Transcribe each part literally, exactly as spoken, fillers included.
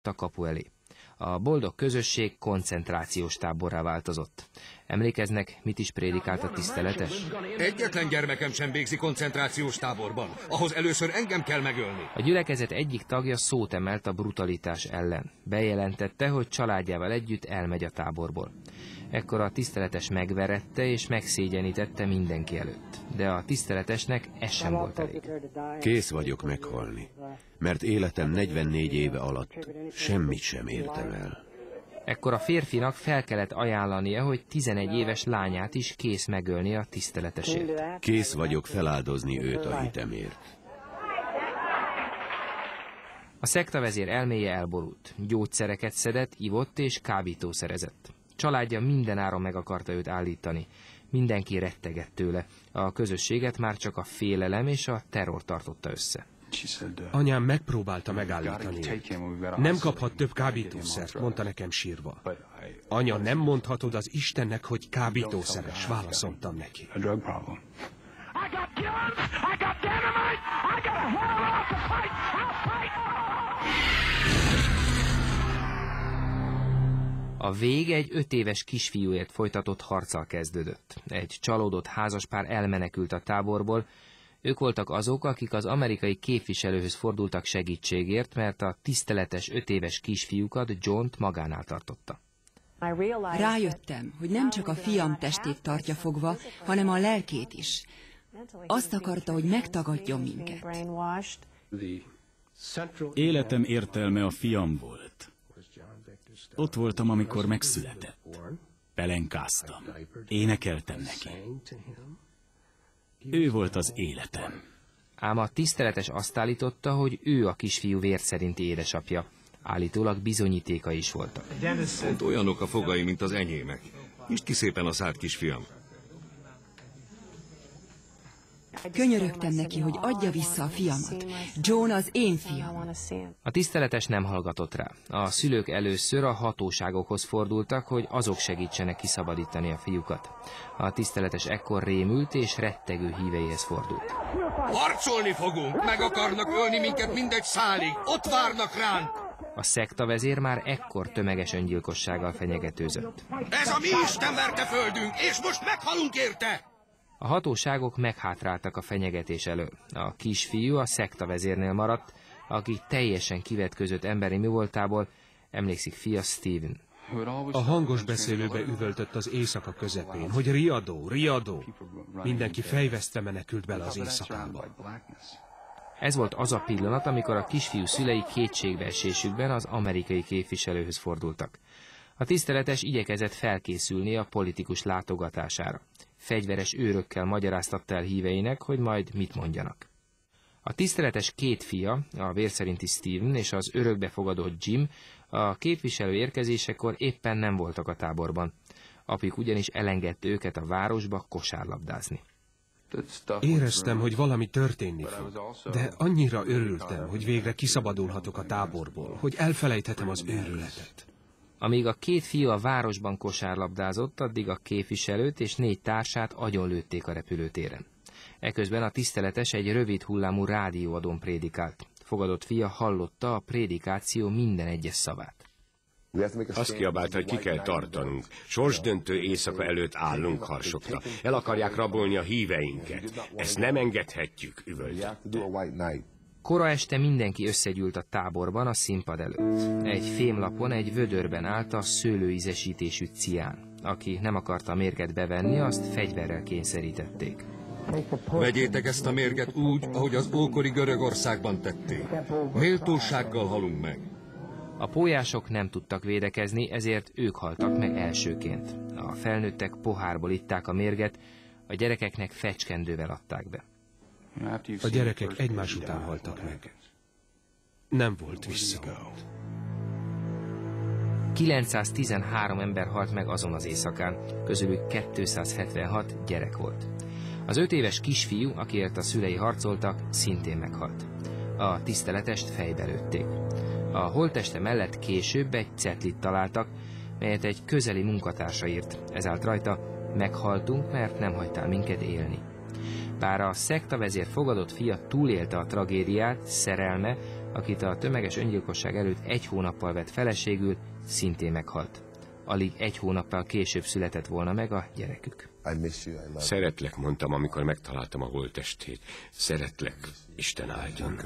a kapu elé. A boldog közösség koncentrációs táborrá változott. Emlékeznek, mit is prédikált a tiszteletes? Egyetlen gyermekem sem végzi koncentrációs táborban. Ahhoz először engem kell megölni. A gyülekezet egyik tagja szót emelt a brutalitás ellen. Bejelentette, hogy családjával együtt elmegy a táborból. Ekkor a tiszteletes megverette és megszégyenítette mindenki előtt. De a tiszteletesnek ez sem volt elég. Kész vagyok meghalni, mert életem negyvennégy éve alatt semmit sem értem el. Ekkor a férfinak fel kellett ajánlania, hogy tizenegy éves lányát is kész megölni a tiszteletesért. Kész vagyok feláldozni őt a hitemért. A szektavezér elméje elborult. Gyógyszereket szedett, ivott és kábítószerezett. Családja mindenáron meg akarta őt állítani. Mindenki rettegett tőle. A közösséget már csak a félelem és a terror tartotta össze. Anyám megpróbálta megállítani őt. Nem kaphat több kábítószert, mondta nekem sírva. Anya, nem mondhatod az Istennek, hogy kábítószeres, válaszoltam neki. A vég egy öt éves kisfiúért folytatott harccal kezdődött. Egy csalódott házaspár elmenekült a táborból. Ők voltak azok, akik az amerikai képviselőhöz fordultak segítségért, mert a tiszteletes öt éves kisfiúkat Johnt magánál tartotta. Rájöttem, hogy nem csak a fiam testét tartja fogva, hanem a lelkét is. Azt akarta, hogy megtagadjon minket. Életem értelme a fiam volt. Ott voltam, amikor megszületett. Pelenkáztam. Énekeltem neki. Ő volt az életem. Ám a tiszteletes azt állította, hogy ő a kisfiú vér szerinti édesapja. Állítólag bizonyítéka is voltak. Pont olyanok a fogai, mint az enyémek. Nyisd ki szépen a szád, kisfiam. Könyörögtem neki, hogy adja vissza a fiamat. John az én fiam. A tiszteletes nem hallgatott rá. A szülők először a hatóságokhoz fordultak, hogy azok segítsenek kiszabadítani a fiúkat. A tiszteletes ekkor rémült és rettegő híveihez fordult. Harcolni fogunk! Meg akarnak ölni minket mindegy szálig! Ott várnak ránk! A szektavezér már ekkor tömeges öngyilkossággal fenyegetőzött. Ez a mi istenverte földünk, és most meghalunk érte! A hatóságok meghátráltak a fenyegetés elől. A kisfiú a szektavezérnél maradt, aki teljesen kivetközött emberi mivoltából, emlékszik fia Steven. A hangos beszélőbe üvöltött az éjszaka közepén, hogy riadó, riadó. Mindenki fejvesztve menekült bele az éjszakába. Ez volt az a pillanat, amikor a kisfiú szülei kétségbeesésükben az amerikai képviselőhöz fordultak. A tiszteletes igyekezett felkészülni a politikus látogatására. Fegyveres őrökkel magyaráztatta el híveinek, hogy majd mit mondjanak. A tiszteletes két fia, a vérszerinti Steven és az örökbefogadott Jim, a képviselő érkezésekor éppen nem voltak a táborban. Apjuk ugyanis elengedte őket a városba kosárlabdázni. Éreztem, hogy valami történni fog, de annyira örültem, hogy végre kiszabadulhatok a táborból, hogy elfelejthetem az őrületet. Amíg a két fiú a városban kosárlabdázott, addig a képviselőt és négy társát agyonlőtték a repülőtéren. Eközben a tiszteletes egy rövid hullámú rádióadón prédikált. Fogadott fia hallotta a prédikáció minden egyes szavát. Azt kiabálta, hogy ki kell tartanunk. Sorsdöntő éjszaka előtt állunk, harsogta. El akarják rabolni a híveinket. Ezt nem engedhetjük, üvöltötte. Kora este mindenki összegyűlt a táborban a színpad előtt. Egy fémlapon egy vödörben állt a szőlőízesítésű cián. Aki nem akarta a mérget bevenni, azt fegyverrel kényszerítették. Vegyétek ezt a mérget úgy, ahogy az ókori Görögországban tették. Méltósággal halunk meg. A pólyások nem tudtak védekezni, ezért ők haltak meg elsőként. A felnőttek pohárból itták a mérget, a gyerekeknek fecskendővel adták be. A gyerekek egymás után haltak meg. Nem volt visszaút. kilencszáztizenhárom ember halt meg azon az éjszakán, közülük kétszázhetvenhat gyerek volt. Az öt éves kisfiú, akiért a szülei harcoltak, szintén meghalt. A tiszteletest fejbe lőtték. A holtteste mellett később egy cetlit találtak, melyet egy közeli munkatársa írt. Ez állt rajta: meghaltunk, mert nem hagytál minket élni. Bár a szektavezér fogadott fia túlélte a tragédiát, szerelme, akit a tömeges öngyilkosság előtt egy hónappal vett feleségül, szintén meghalt. Alig egy hónappal később született volna meg a gyerekük. Szeretlek, mondtam, amikor megtaláltam a holttestét. Szeretlek, Isten áldjon.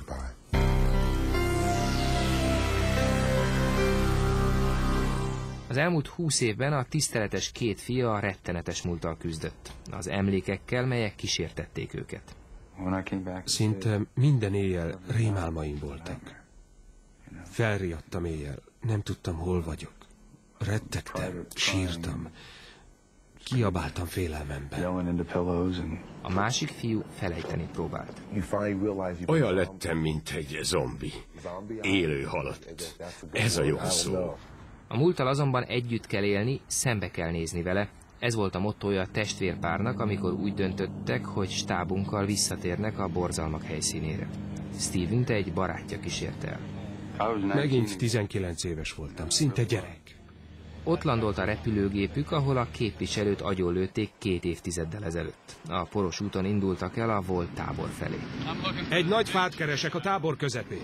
Az elmúlt húsz évben a tiszteletes két fia a rettenetes múlttal küzdött, az emlékekkel, melyek kísértették őket. Szinte minden éjjel rémálmaim voltak. Felriadtam éjjel, nem tudtam, hol vagyok. Rettegtem, sírtam, kiabáltam félelmemben. A másik fiú felejteni próbált. Olyan lettem, mint egy zombi. Élő halott. Ez a jó szó. A múlttal azonban együtt kell élni, szembe kell nézni vele. Ez volt a mottója a testvérpárnak, amikor úgy döntöttek, hogy stábunkkal visszatérnek a borzalmak helyszínére. Stevent egy barátja kísérte el. Megint tizenkilenc éves voltam, szinte gyerek. Ott landolt a repülőgépük, ahol a képviselőt agyonlőtték két évtizeddel ezelőtt. A poros úton indultak el a volt tábor felé. Egy nagy fát keresek a tábor közepén.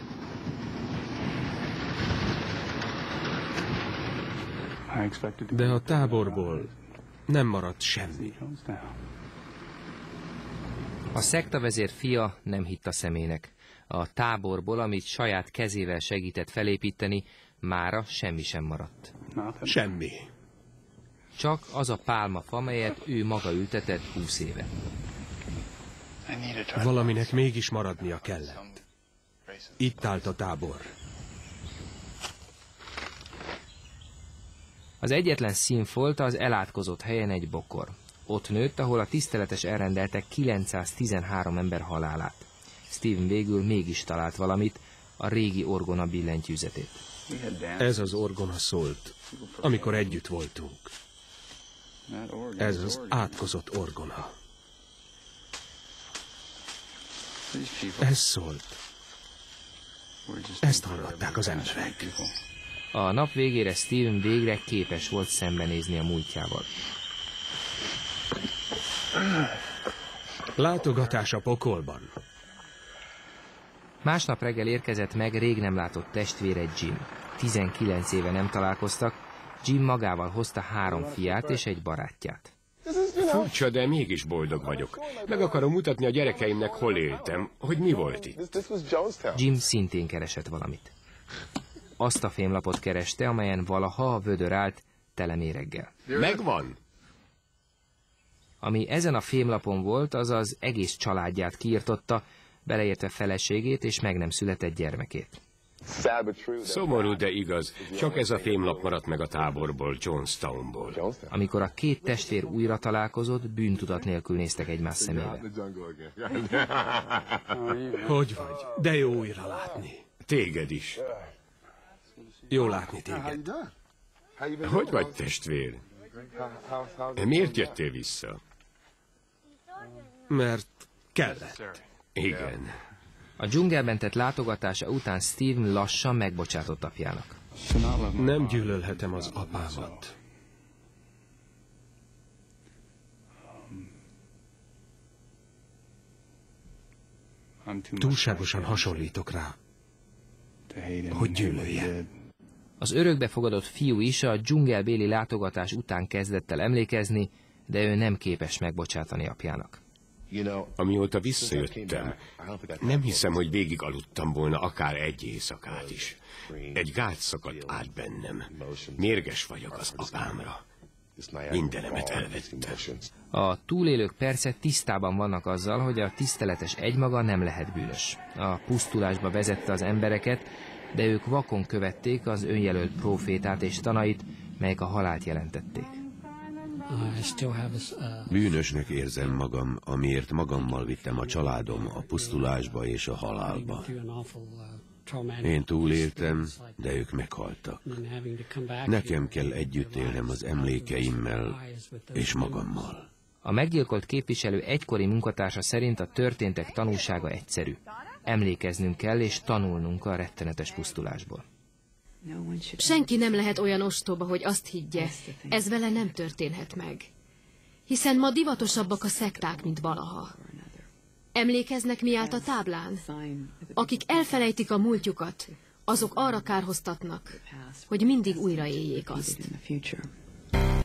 De a táborból nem maradt semmi. A szektavezér fia nem hitt a szemének. A táborból, amit saját kezével segített felépíteni, mára semmi sem maradt. Semmi. Csak az a pálmafa, melyet ő maga ültetett húsz éve. Valaminek mégis maradnia kellett. Itt állt a tábor. Az egyetlen színfolt az elátkozott helyen egy bokor. Ott nőtt, ahol a tiszteletes elrendeltek kilencszáztizenhárom ember halálát. Steven végül mégis talált valamit, a régi orgona billentyűzetét. Ez az orgona szólt, amikor együtt voltunk. Ez az átkozott orgona. Ez szólt. Ezt hallották az emberek. A nap végére Steven végre képes volt szembenézni a múltjával. Látogatás a pokolban. Másnap reggel érkezett meg rég nem látott testvére Jim. tizenkilenc éve nem találkoztak, Jim magával hozta három fiát és egy barátját. Furcsa, de mégis boldog vagyok. Meg akarom mutatni a gyerekeimnek, hol éltem, hogy mi volt itt. Jim szintén keresett valamit. Azt a fémlapot kereste, amelyen valaha a vödör állt tele méreggel. Megvan? Ami ezen a fémlapon volt, az az egész családját kiirtotta, beleértve feleségét és meg nem született gyermekét. Szomorú, de igaz. Csak ez a fémlap maradt meg a táborból, Jonestownból. Amikor a két testvér újra találkozott, bűntudat nélkül néztek egymás szemébe. Hogy vagy? De jó újra látni. Téged is. Jó látni téged. Hogy vagy, testvér? Miért jöttél vissza? Mert kellett. Igen. A dzsungelben tett látogatása után Steven lassan megbocsátott apjának. Nem gyűlölhetem az apámat. Túlságosan hasonlítok rá, hogy gyűlölje. Az örökbefogadott fiú is a dzsungelbéli látogatás után kezdett el emlékezni, de ő nem képes megbocsátani apjának. Amióta visszajöttem, nem hiszem, hogy végig aludtam volna akár egy éjszakát is. Egy gát szakadt át bennem. Mérges vagyok az apámra. Mindenemet elvette. A túlélők persze tisztában vannak azzal, hogy a tiszteletes egymaga nem lehet bűnös. A pusztulásba vezette az embereket, de ők vakon követték az önjelölt prófétát és tanait, melyek a halált jelentették. Bűnösnek érzem magam, amiért magammal vittem a családom a pusztulásba és a halálba. Én túléltem, de ők meghaltak. Nekem kell együtt élnem az emlékeimmel és magammal. A meggyilkolt képviselő egykori munkatársa szerint a történtek tanúsága egyszerű. Emlékeznünk kell és tanulnunk a rettenetes pusztulásból. Senki nem lehet olyan ostoba, hogy azt higgye, ez vele nem történhet meg. Hiszen ma divatosabbak a szekták, mint valaha. Emlékeznek, mi állt a táblán? Akik elfelejtik a múltjukat, azok arra kárhoztatnak, hogy mindig újra éljék azt.